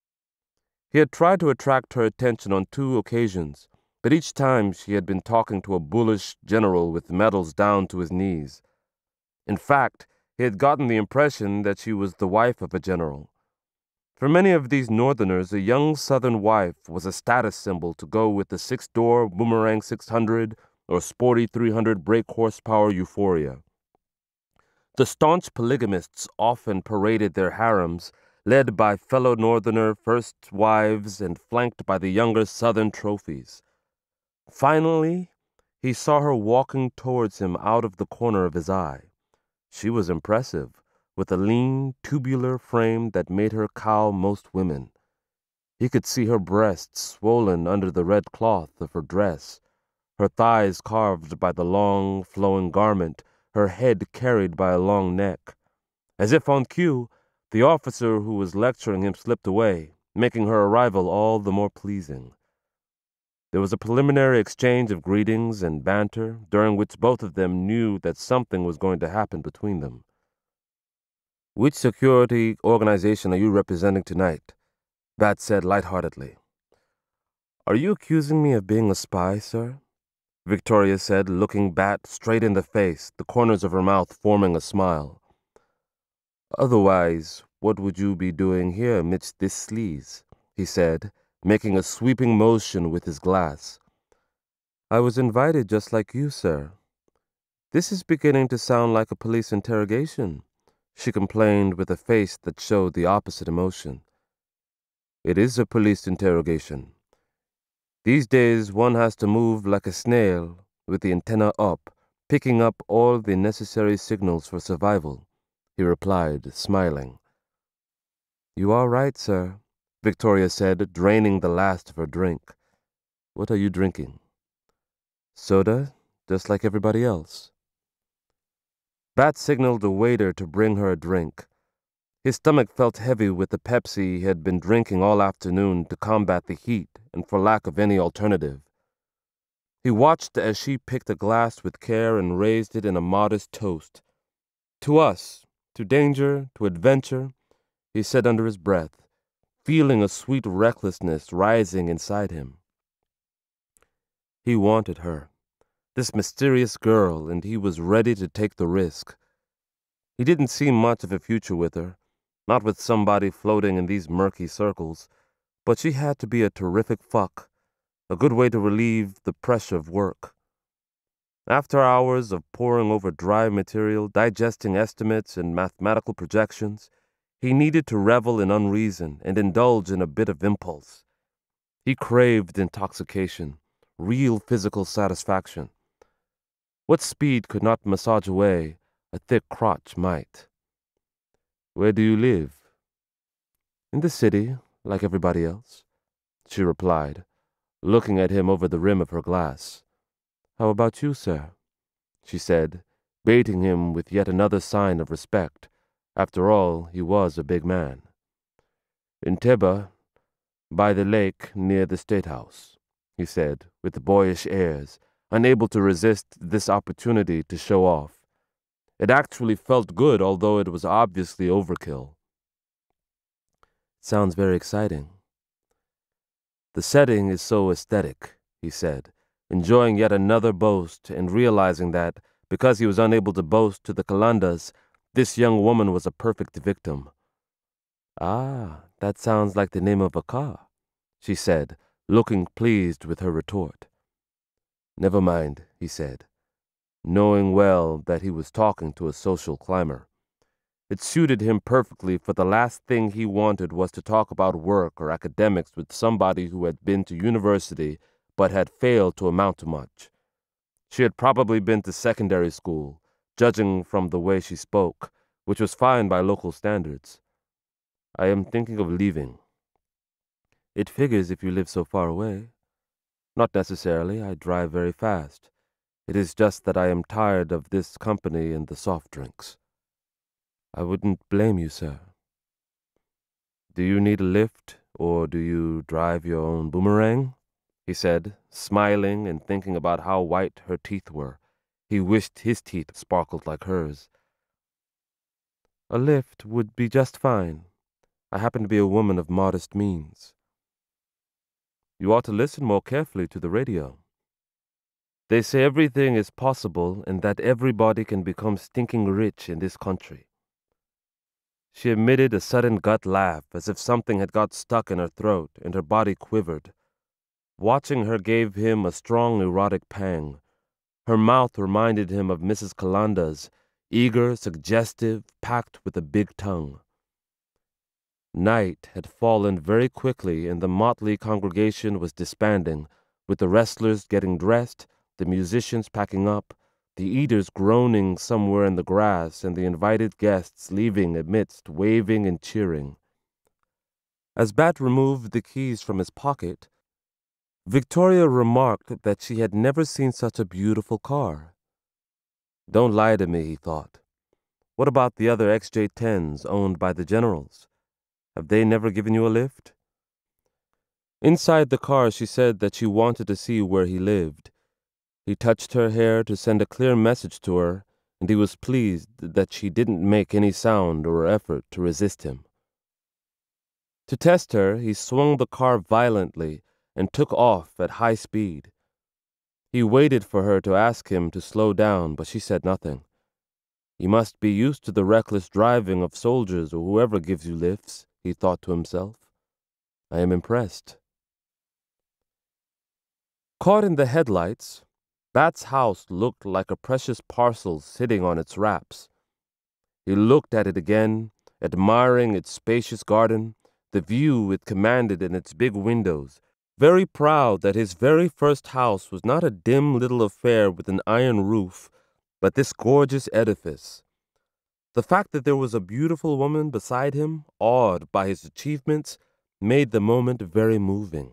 He had tried to attract her attention on two occasions, but each time she had been talking to a bullish general with medals down to his knees. In fact, he had gotten the impression that she was the wife of a general. For many of these northerners, a young southern wife was a status symbol to go with the six-door Boomerang six hundred or sporty three hundred brake horsepower Euphoria. The staunch polygamists often paraded their harems, led by fellow northerner first wives and flanked by the younger southern trophies. Finally, he saw her walking towards him out of the corner of his eye. She was impressive, with a lean, tubular frame that made her cow most women. He could see her breasts swollen under the red cloth of her dress, her thighs carved by the long, flowing garment, her head carried by a long neck. As if on cue, the officer who was lecturing him slipped away, making her arrival all the more pleasing. There was a preliminary exchange of greetings and banter, during which both of them knew that something was going to happen between them. "Which security organization are you representing tonight?" Bat said lightheartedly. "Are you accusing me of being a spy, sir?" Victoria said, looking Bat straight in the face, the corners of her mouth forming a smile. "Otherwise, what would you be doing here amidst this sleaze?" he said, making a sweeping motion with his glass. "I was invited just like you, sir." "This is beginning to sound like a police interrogation," she complained with a face that showed the opposite emotion. "It is a police interrogation. These days one has to move like a snail, with the antenna up, picking up all the necessary signals for survival," he replied, smiling. "You are right, sir," Victoria said, draining the last of her drink. "What are you drinking?" "Soda, just like everybody else." Bat signaled a waiter to bring her a drink. His stomach felt heavy with the Pepsi he had been drinking all afternoon to combat the heat and for lack of any alternative. He watched as she picked a glass with care and raised it in a modest toast. "To us, to danger, to adventure," he said under his breath, feeling a sweet recklessness rising inside him. He wanted her, this mysterious girl, and he was ready to take the risk. He didn't see much of a future with her, not with somebody floating in these murky circles, but she had to be a terrific fuck, a good way to relieve the pressure of work. After hours of poring over dry material, digesting estimates and mathematical projections, he needed to revel in unreason and indulge in a bit of impulse. He craved intoxication, real physical satisfaction. What speed could not massage away, a thick crotch might. "Where do you live?" "In the city, like everybody else," she replied, looking at him over the rim of her glass. "How about you, sir?" she said, baiting him with yet another sign of respect. After all, he was a big man. "In Teba, by the lake near the State House," he said, with boyish airs, unable to resist this opportunity to show off. It actually felt good, although it was obviously overkill. "Sounds very exciting." "The setting is so aesthetic," he said, enjoying yet another boast and realizing that, because he was unable to boast to the Kalandas, this young woman was a perfect victim. "Ah, that sounds like the name of a car," she said, looking pleased with her retort. "Never mind," he said, knowing well that he was talking to a social climber. It suited him perfectly, for the last thing he wanted was to talk about work or academics with somebody who had been to university but had failed to amount to much. She had probably been to secondary school, judging from the way she spoke, which was fine by local standards. "I am thinking of leaving." "It figures if you live so far away." Not necessarily. I drive very fast. It is just that I am tired of this company and the soft drinks. I wouldn't blame you, sir. Do you need a lift, or do you drive your own boomerang? He said, smiling and thinking about how white her teeth were. He wished his teeth sparkled like hers. A lift would be just fine. I happen to be a woman of modest means. You ought to listen more carefully to the radio. They say everything is possible and that everybody can become stinking rich in this country. She emitted a sudden gut laugh as if something had got stuck in her throat and her body quivered. Watching her gave him a strong erotic pang. Her mouth reminded him of Missus Calanda's, eager, suggestive, packed with a big tongue. Night had fallen very quickly and the motley congregation was disbanding, with the wrestlers getting dressed, the musicians packing up, the eaters groaning somewhere in the grass, and the invited guests leaving amidst waving and cheering. As Bat removed the keys from his pocket, Victoria remarked that she had never seen such a beautiful car. Don't lie to me, he thought. What about the other X J tens owned by the generals? Have they never given you a lift? Inside the car, she said that she wanted to see where he lived. He touched her hair to send a clear message to her, and he was pleased that she didn't make any sound or effort to resist him. To test her, he swung the car violently and took off at high speed. He waited for her to ask him to slow down, but she said nothing. He must be used to the reckless driving of soldiers or whoever gives you lifts, he thought to himself. I am impressed. Caught in the headlights, Bat's house looked like a precious parcel sitting on its wraps. He looked at it again, admiring its spacious garden, the view it commanded in its big windows, very proud that his very first house was not a dim little affair with an iron roof, but this gorgeous edifice. The fact that there was a beautiful woman beside him, awed by his achievements, made the moment very moving.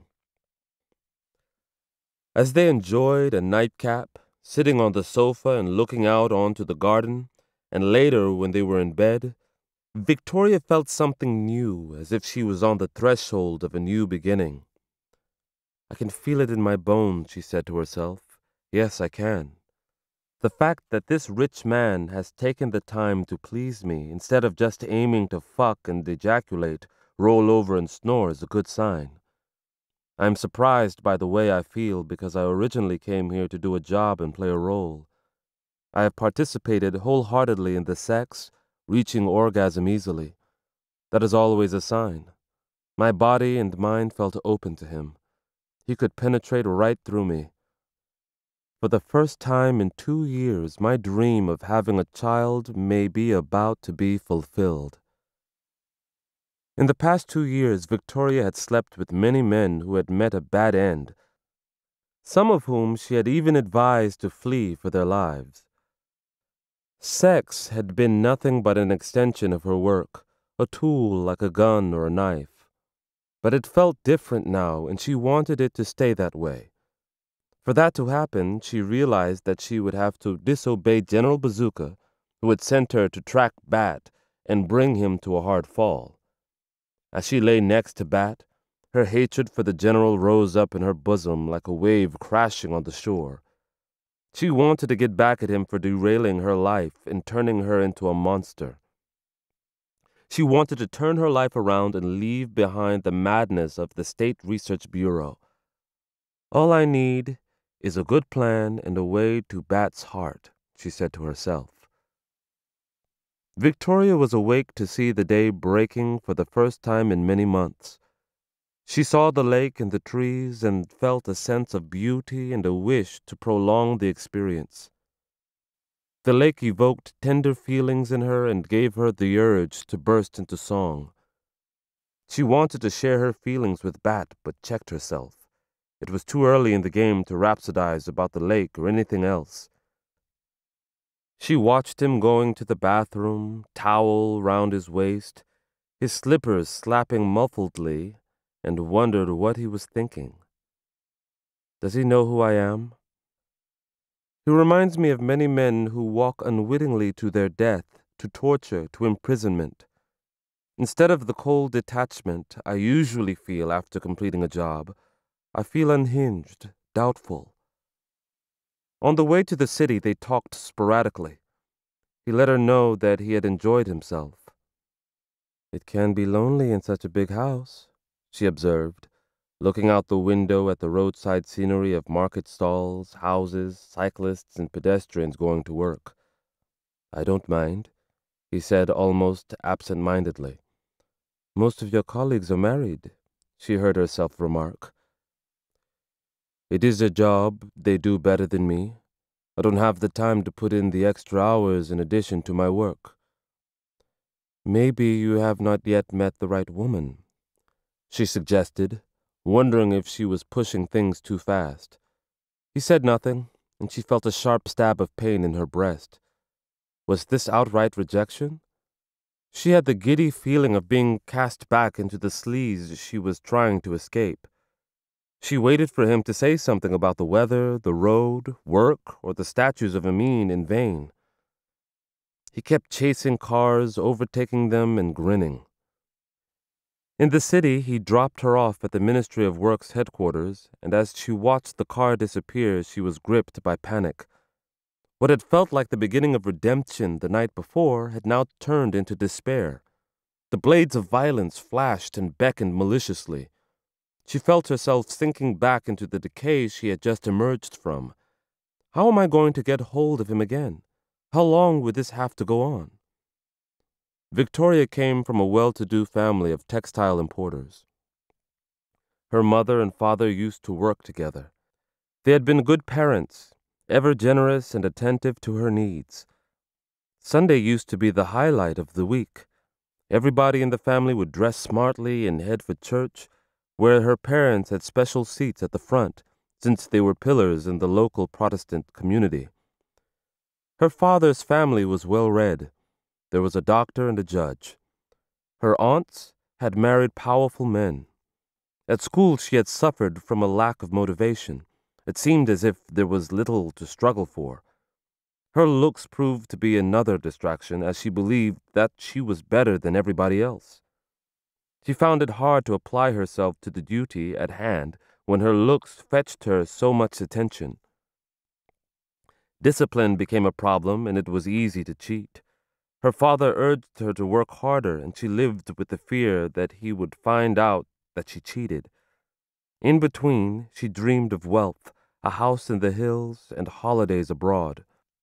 As they enjoyed a nightcap, sitting on the sofa and looking out onto the garden, and later when they were in bed, Victoria felt something new, as if she was on the threshold of a new beginning. I can feel it in my bones, she said to herself. Yes, I can. The fact that this rich man has taken the time to please me instead of just aiming to fuck and ejaculate, roll over and snore is a good sign. I am surprised by the way I feel because I originally came here to do a job and play a role. I have participated wholeheartedly in the sex, reaching orgasm easily. That is always a sign. My body and mind felt open to him. He could penetrate right through me. For the first time in two years, my dream of having a child may be about to be fulfilled. In the past two years, Victoria had slept with many men who had met a bad end, some of whom she had even advised to flee for their lives. Sex had been nothing but an extension of her work, a tool like a gun or a knife. But it felt different now, and she wanted it to stay that way. For that to happen, she realized that she would have to disobey General Bazooka, who had sent her to track Bat and bring him to a hard fall. As she lay next to Bat, her hatred for the general rose up in her bosom like a wave crashing on the shore. She wanted to get back at him for derailing her life and turning her into a monster. She wanted to turn her life around and leave behind the madness of the State Research Bureau. All I need is a good plan and a way to Bat's heart, she said to herself. Victoria was awake to see the day breaking for the first time in many months. She saw the lake and the trees and felt a sense of beauty and a wish to prolong the experience. The lake evoked tender feelings in her and gave her the urge to burst into song. She wanted to share her feelings with Bat, but checked herself. It was too early in the game to rhapsodize about the lake or anything else. She watched him going to the bathroom, towel round his waist, his slippers slapping muffledly, and wondered what he was thinking. Does he know who I am? He reminds me of many men who walk unwittingly to their death, to torture, to imprisonment. Instead of the cold detachment I usually feel after completing a job, I feel unhinged, doubtful. On the way to the city, they talked sporadically. He let her know that he had enjoyed himself. It can be lonely in such a big house, she observed, looking out the window at the roadside scenery of market stalls, houses, cyclists, and pedestrians going to work. I don't mind, he said almost absent-mindedly. Most of your colleagues are married, she heard herself remark. It is a job they do better than me. I don't have the time to put in the extra hours in addition to my work. Maybe you have not yet met the right woman, she suggested, wondering if she was pushing things too fast. He said nothing, and she felt a sharp stab of pain in her breast. Was this outright rejection? She had the giddy feeling of being cast back into the sleaze she was trying to escape. She waited for him to say something about the weather, the road, work, or the statues of Amin in vain. He kept chasing cars, overtaking them, and grinning. In the city, he dropped her off at the Ministry of Works headquarters, and as she watched the car disappear, she was gripped by panic. What had felt like the beginning of redemption the night before had now turned into despair. The blades of violence flashed and beckoned maliciously. She felt herself sinking back into the decay she had just emerged from. How am I going to get hold of him again? How long would this have to go on? Victoria came from a well-to-do family of textile importers. Her mother and father used to work together. They had been good parents, ever generous and attentive to her needs. Sunday used to be the highlight of the week. Everybody in the family would dress smartly and head for church, where her parents had special seats at the front, since they were pillars in the local Protestant community. Her father's family was well-read. There was a doctor and a judge. Her aunts had married powerful men. At school she had suffered from a lack of motivation. It seemed as if there was little to struggle for. Her looks proved to be another distraction, as she believed that she was better than everybody else. She found it hard to apply herself to the duty at hand when her looks fetched her so much attention. Discipline became a problem, and it was easy to cheat. Her father urged her to work harder, and she lived with the fear that he would find out that she cheated. In between, she dreamed of wealth, a house in the hills, and holidays abroad.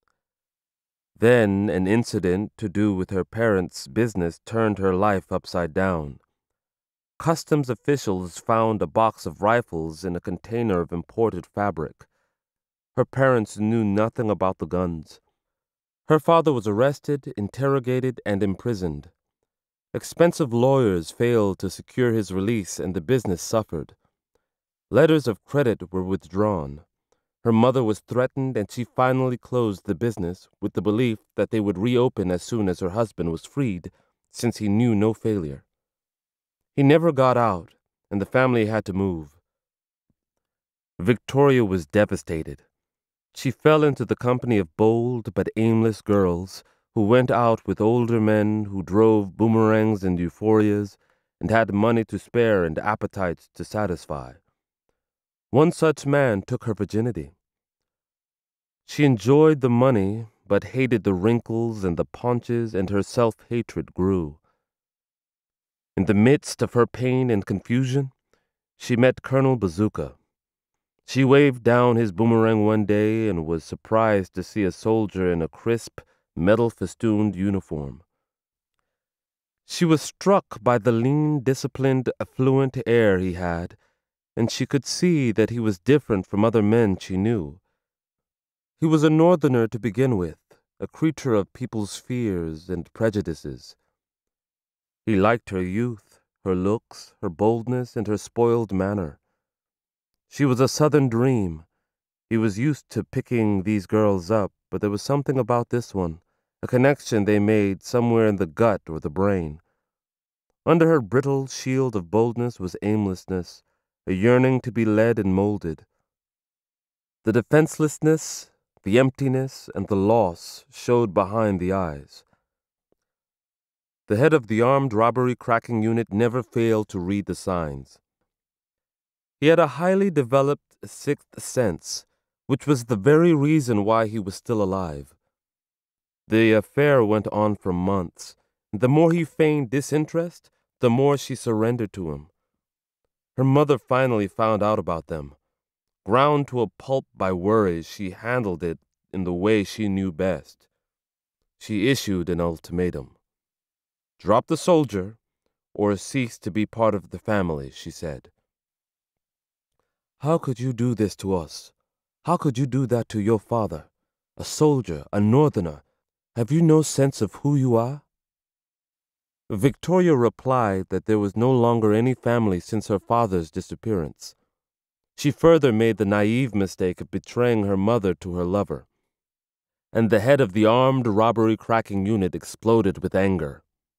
Then an incident to do with her parents' business turned her life upside down. Customs officials found a box of rifles in a container of imported fabric. Her parents knew nothing about the guns. Her father was arrested, interrogated, and imprisoned. Expensive lawyers failed to secure his release, and the business suffered. Letters of credit were withdrawn. Her mother was threatened, and she finally closed the business with the belief that they would reopen as soon as her husband was freed, since he knew no failure. He never got out, and the family had to move. Victoria was devastated. She fell into the company of bold but aimless girls who went out with older men who drove boomerangs and euphorias and had money to spare and appetites to satisfy. One such man took her virginity. She enjoyed the money but hated the wrinkles and the paunches, and her self-hatred grew. In the midst of her pain and confusion, she met Colonel Bazooka. She waved down his boomerang one day and was surprised to see a soldier in a crisp, metal-festooned uniform. She was struck by the lean, disciplined, affluent air he had, and she could see that he was different from other men she knew. He was a northerner to begin with, a creature of people's fears and prejudices. He liked her youth, her looks, her boldness, and her spoiled manner. She was a southern dream. He was used to picking these girls up, but there was something about this one, a connection they made somewhere in the gut or the brain. Under her brittle shield of boldness was aimlessness, a yearning to be led and molded. The defenselessness, the emptiness, and the loss showed behind the eyes. The head of the armed robbery cracking unit never failed to read the signs. He had a highly developed sixth sense, which was the very reason why he was still alive. The affair went on for months, and the more he feigned disinterest, the more she surrendered to him. Her mother finally found out about them. Ground to a pulp by worries, she handled it in the way she knew best. She issued an ultimatum. Drop the soldier, or cease to be part of the family, she said. How could you do this to us? How could you do that to your father? A soldier, a northerner. Have you no sense of who you are? Victoria replied that there was no longer any family since her father's disappearance. She further made the naive mistake of betraying her mother to her lover. And the head of the armed robbery cracking unit exploded with anger.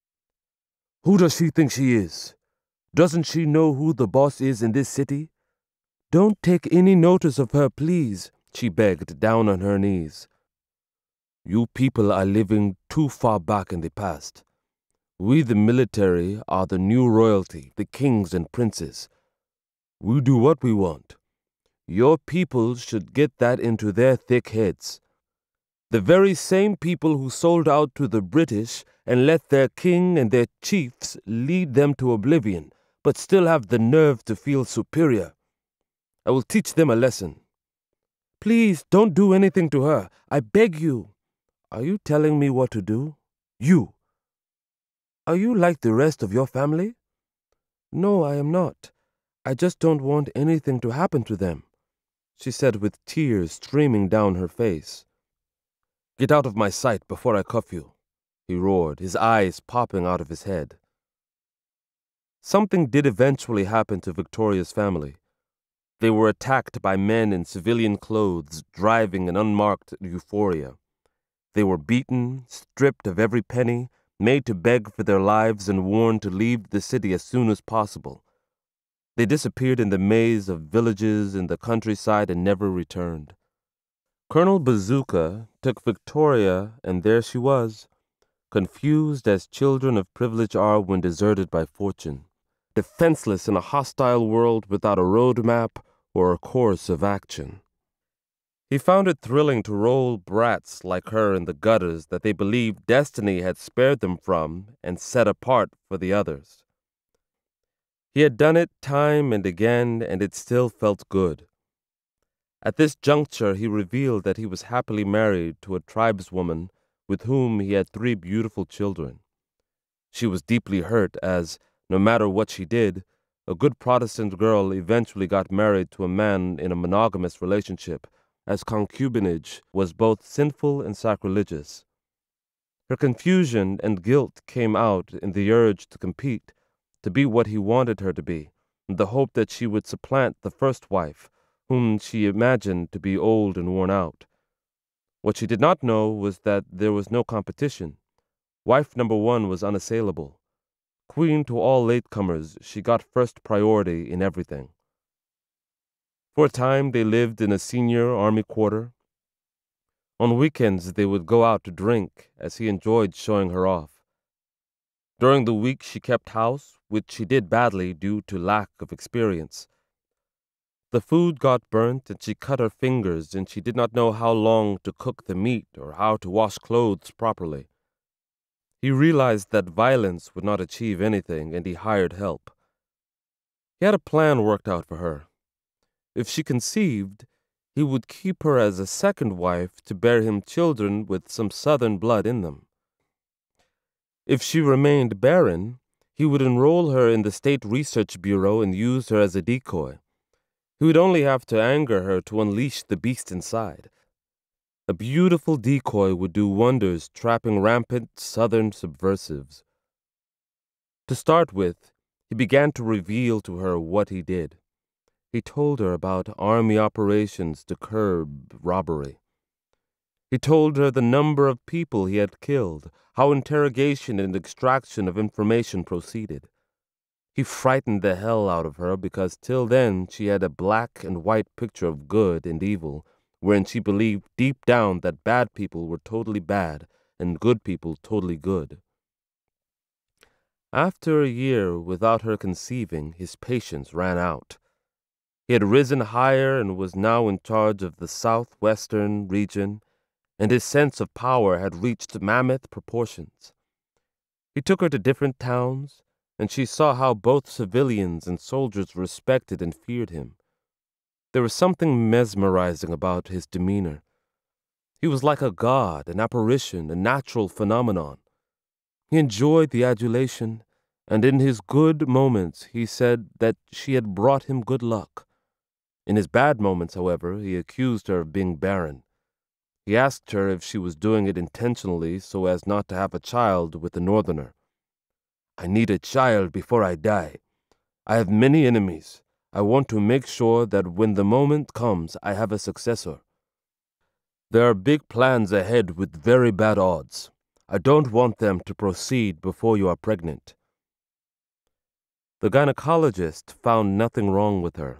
Who does she think she is? Doesn't she know who the boss is in this city? Don't take any notice of her, please, she begged down on her knees. You people are living too far back in the past. We, the military, are the new royalty, the kings and princes. We do what we want. Your people should get that into their thick heads. The very same people who sold out to the British and let their king and their chiefs lead them to oblivion, but still have the nerve to feel superior. I will teach them a lesson. Please don't do anything to her. I beg you. Are you telling me what to do? You. Are you like the rest of your family? No, I am not. I just don't want anything to happen to them, she said with tears streaming down her face. Get out of my sight before I cuff you, he roared, his eyes popping out of his head. Something did eventually happen to Victoria's family. They were attacked by men in civilian clothes, driving an unmarked euphoria. They were beaten, stripped of every penny, made to beg for their lives and warned to leave the city as soon as possible. They disappeared in the maze of villages in the countryside and never returned. Colonel Bazooka took Victoria, and there she was, confused as children of privilege are when deserted by fortune, defenseless in a hostile world without a roadmap or a course of action. He found it thrilling to roll brats like her in the gutters that they believed destiny had spared them from and set apart for the others. He had done it time and again, and it still felt good. At this juncture, he revealed that he was happily married to a tribeswoman with whom he had three beautiful children. She was deeply hurt as, no matter what she did, a good Protestant girl eventually got married to a man in a monogamous relationship, as concubinage was both sinful and sacrilegious. Her confusion and guilt came out in the urge to compete, to be what he wanted her to be, in the hope that she would supplant the first wife, whom she imagined to be old and worn out. What she did not know was that there was no competition. Wife number one was unassailable. Queen to all latecomers, she got first priority in everything. For a time, they lived in a senior army quarter. On weekends, they would go out to drink, as he enjoyed showing her off. During the week, she kept house, which she did badly due to lack of experience. The food got burnt, and she cut her fingers, and she did not know how long to cook the meat or how to wash clothes properly. He realized that violence would not achieve anything, and he hired help. He had a plan worked out for her. If she conceived, he would keep her as a second wife to bear him children with some southern blood in them. If she remained barren, he would enroll her in the State Research Bureau and use her as a decoy. He would only have to anger her to unleash the beast inside. A beautiful decoy would do wonders trapping rampant southern subversives. To start with, he began to reveal to her what he did. He told her about army operations to curb robbery. He told her the number of people he had killed, how interrogation and extraction of information proceeded. He frightened the hell out of her because till then she had a black and white picture of good and evil, wherein she believed deep down that bad people were totally bad and good people totally good. After a year without her conceiving, his patience ran out. He had risen higher and was now in charge of the southwestern region, and his sense of power had reached mammoth proportions. He took her to different towns, and she saw how both civilians and soldiers respected and feared him. There was something mesmerizing about his demeanor. He was like a god, an apparition, a natural phenomenon. He enjoyed the adulation, and in his good moments he said that she had brought him good luck. In his bad moments, however, he accused her of being barren. He asked her if she was doing it intentionally so as not to have a child with the northerner. "I need a child before I die. I have many enemies. I want to make sure that when the moment comes, I have a successor. There are big plans ahead with very bad odds. I don't want them to proceed before you are pregnant." The gynecologist found nothing wrong with her.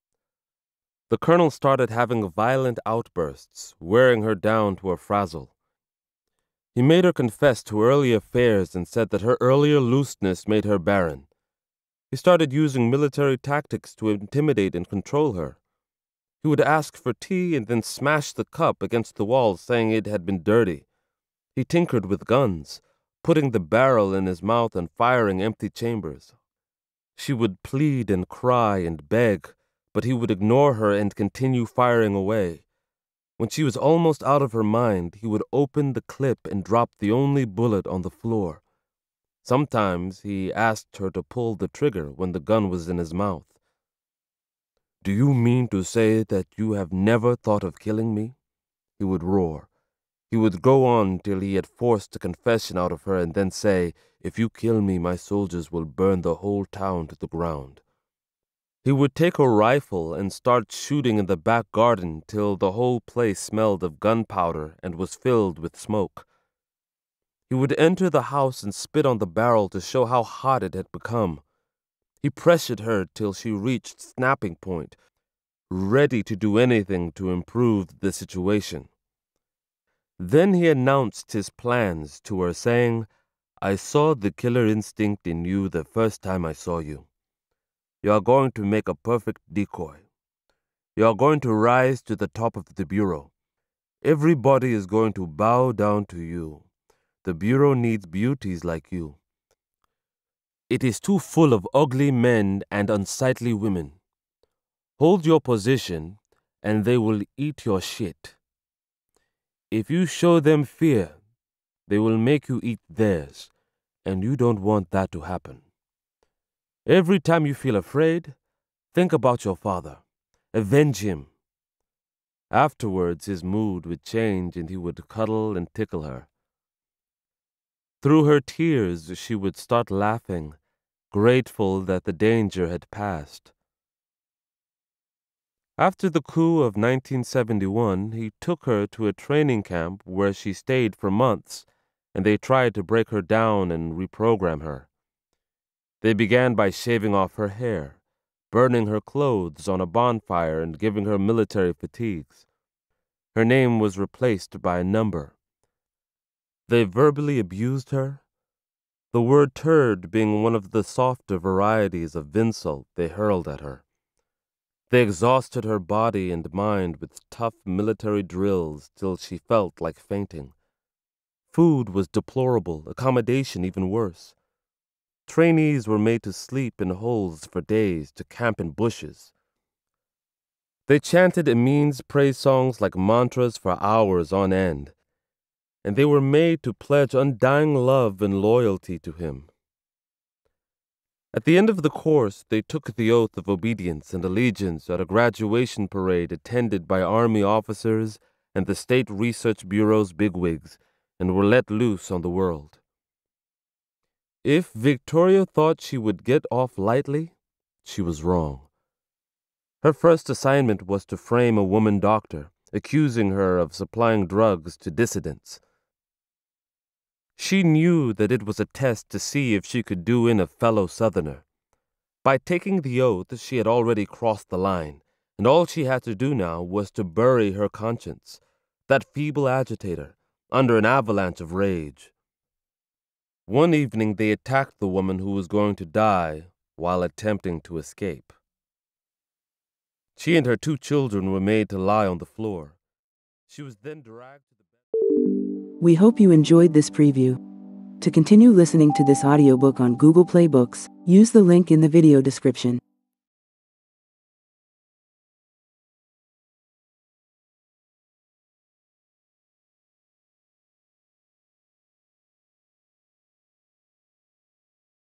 The colonel started having violent outbursts, wearing her down to a frazzle. He made her confess to early affairs and said that her earlier looseness made her barren. He started using military tactics to intimidate and control her. He would ask for tea and then smash the cup against the wall, saying it had been dirty. He tinkered with guns, putting the barrel in his mouth and firing empty chambers. She would plead and cry and beg, but he would ignore her and continue firing away. When she was almost out of her mind, he would open the clip and drop the only bullet on the floor. Sometimes he asked her to pull the trigger when the gun was in his mouth. "Do you mean to say that you have never thought of killing me?" he would roar. He would go on till he had forced a confession out of her and then say, "If you kill me, my soldiers will burn the whole town to the ground." He would take a rifle and start shooting in the back garden till the whole place smelled of gunpowder and was filled with smoke. He would enter the house and spit on the barrel to show how hot it had become. He pressured her till she reached snapping point, ready to do anything to improve the situation. Then he announced his plans to her, saying, "I saw the killer instinct in you the first time I saw you. You are going to make a perfect decoy. You are going to rise to the top of the bureau. Everybody is going to bow down to you. The bureau needs beauties like you. It is too full of ugly men and unsightly women. Hold your position, and they will eat your shit. If you show them fear, they will make you eat theirs, and you don't want that to happen. Every time you feel afraid, think about your father. Avenge him." Afterwards, his mood would change and he would cuddle and tickle her. Through her tears, she would start laughing, grateful that the danger had passed. After the coup of nineteen seventy-one, he took her to a training camp where she stayed for months, and they tried to break her down and reprogram her. They began by shaving off her hair, burning her clothes on a bonfire, and giving her military fatigues. Her name was replaced by a number. They verbally abused her, the word turd being one of the softer varieties of insult they hurled at her. They exhausted her body and mind with tough military drills till she felt like fainting. Food was deplorable, accommodation even worse. Trainees were made to sleep in holes for days, to camp in bushes. They chanted Amin's praise songs like mantras for hours on end, and they were made to pledge undying love and loyalty to him. At the end of the course, they took the oath of obedience and allegiance at a graduation parade attended by army officers and the State Research Bureau's bigwigs, and were let loose on the world. If Victoria thought she would get off lightly, she was wrong. Her first assignment was to frame a woman doctor, accusing her of supplying drugs to dissidents. She knew that it was a test to see if she could do in a fellow Southerner. By taking the oath, she had already crossed the line, and all she had to do now was to bury her conscience, that feeble agitator, under an avalanche of rage. One evening they attacked the woman who was going to die while attempting to escape. She and her two children were made to lie on the floor. She was then dragged to the bed. We hope you enjoyed this preview. To continue listening to this audiobook on Google Play Books, use the link in the video description.